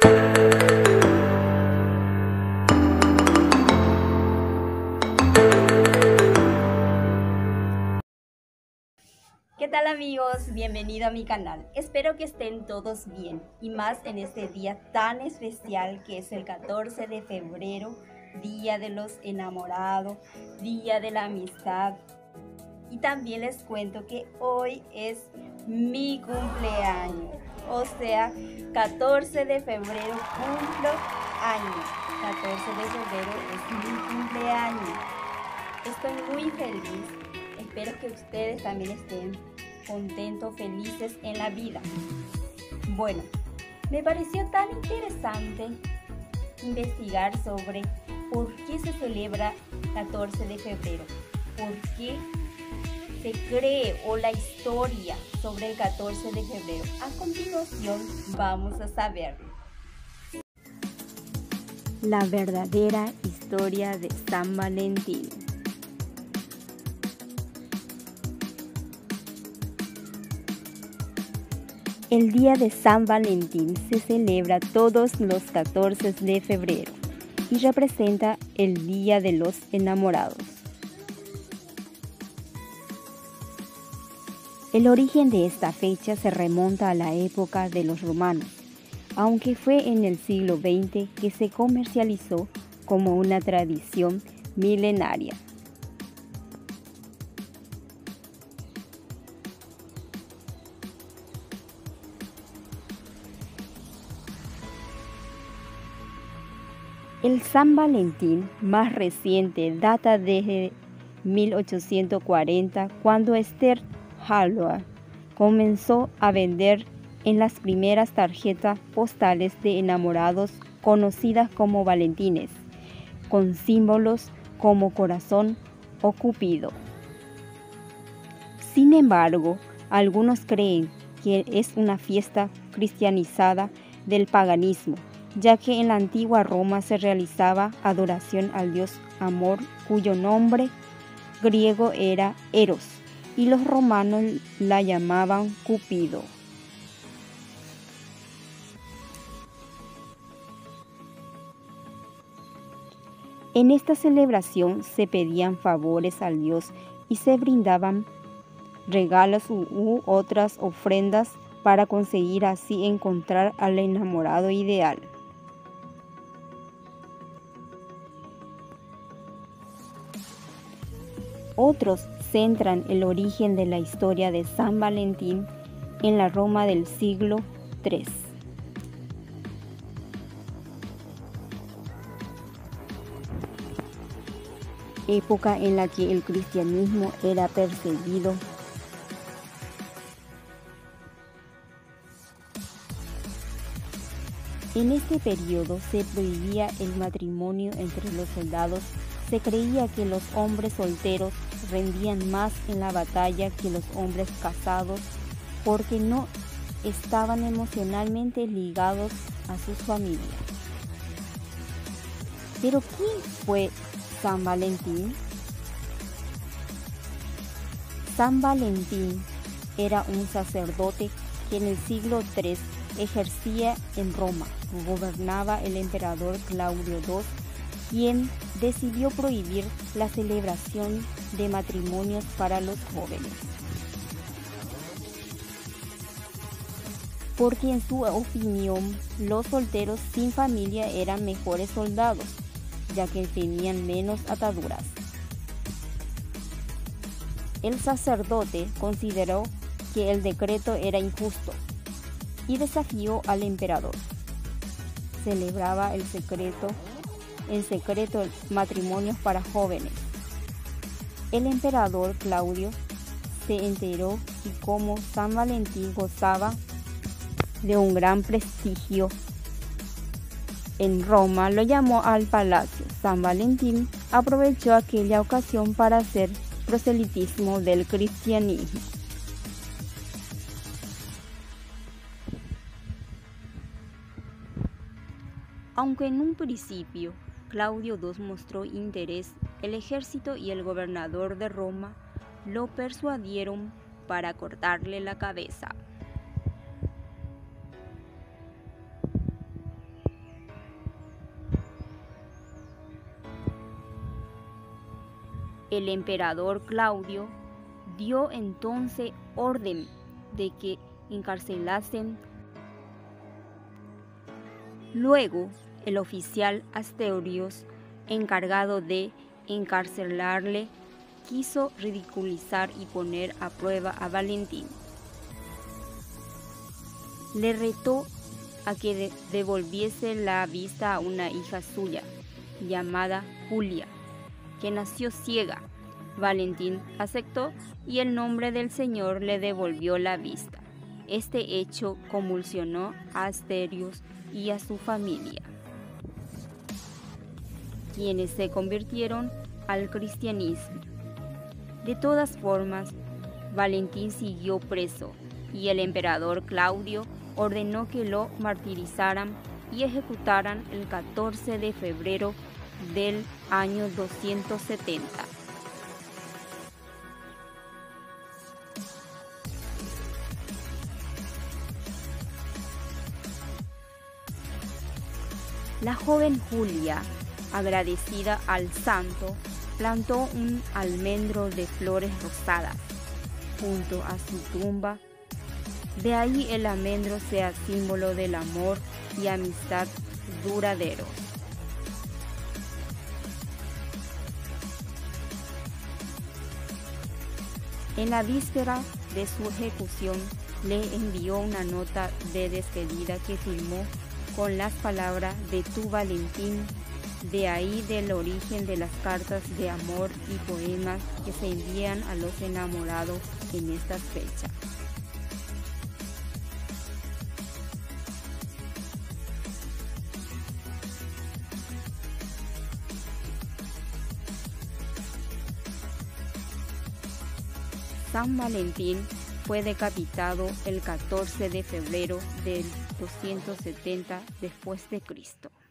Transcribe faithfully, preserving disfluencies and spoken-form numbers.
¿Qué tal amigos? Bienvenido a mi canal. Espero que estén todos bien y más en este día tan especial que es el catorce de febrero, Día de los Enamorados, Día de la Amistad. Y también les cuento que hoy es mi cumpleaños, o sea, catorce de febrero cumplo años. catorce de febrero es mi cumpleaños. Estoy muy feliz. Espero que ustedes también estén contentos, felices en la vida. Bueno, me pareció tan interesante investigar sobre por qué se celebra catorce de febrero, por qué se cree o la historia sobre el catorce de febrero. A continuación vamos a saberlo. La verdadera historia de San Valentín. El día de San Valentín se celebra todos los catorce de febrero y representa el Día de los Enamorados. El origen de esta fecha se remonta a la época de los romanos, aunque fue en el siglo veinte que se comercializó como una tradición milenaria. El San Valentín más reciente data desde mil ochocientos cuarenta, cuando Esther Hallowell comenzó a vender en las primeras tarjetas postales de enamorados conocidas como valentines, con símbolos como corazón o cupido. Sin embargo, algunos creen que es una fiesta cristianizada del paganismo, ya que en la antigua Roma se realizaba adoración al dios amor, cuyo nombre griego era Eros, y los romanos la llamaban Cupido. En esta celebración se pedían favores al dios y se brindaban regalos u otras ofrendas para conseguir así encontrar al enamorado ideal. Otros centran el origen de la historia de San Valentín en la Roma del siglo tercero. Época en la que el cristianismo era perseguido. En este periodo se prohibía el matrimonio entre los soldados. Se creía que los hombres solteros rendían más en la batalla que los hombres casados porque no estaban emocionalmente ligados a sus familias. ¿Pero quién fue San Valentín? San Valentín era un sacerdote que en el siglo tercero ejercía en Roma. Gobernaba el emperador Claudio segundo, quien decidió prohibir la celebración de matrimonios para los jóvenes, porque en su opinión los solteros sin familia eran mejores soldados, ya que tenían menos ataduras. El sacerdote consideró que el decreto era injusto y desafió al emperador. Celebraba el secreto en secreto matrimonios para jóvenes. El emperador Claudio se enteró y como San Valentín gozaba de un gran prestigio en Roma, lo llamó al palacio. San Valentín aprovechó aquella ocasión para hacer proselitismo del cristianismo. Aunque en un principio Claudio segundo mostró interés, el ejército y el gobernador de Roma lo persuadieron para cortarle la cabeza. El emperador Claudio dio entonces orden de que encarcelasen. Luego, el oficial Asterios, encargado de encarcelarle, quiso ridiculizar y poner a prueba a Valentín. Le retó a que de- devolviese la vista a una hija suya, llamada Julia, que nació ciega. Valentín aceptó y el nombre del Señor le devolvió la vista. Este hecho conmocionó a Asterios y a su familia, quienes se convirtieron al cristianismo. De todas formas, Valentín siguió preso y el emperador Claudio ordenó que lo martirizaran y ejecutaran el catorce de febrero del año doscientos setenta. La joven Julia, agradecida al santo, plantó un almendro de flores rosadas junto a su tumba. De ahí el almendro sea símbolo del amor y amistad duraderos. En la víspera de su ejecución, le envió una nota de despedida que firmó con las palabras de tu Valentín. De ahí del origen de las cartas de amor y poemas que se envían a los enamorados en estas fechas. San Valentín fue decapitado el catorce de febrero del doscientos setenta después de Cristo.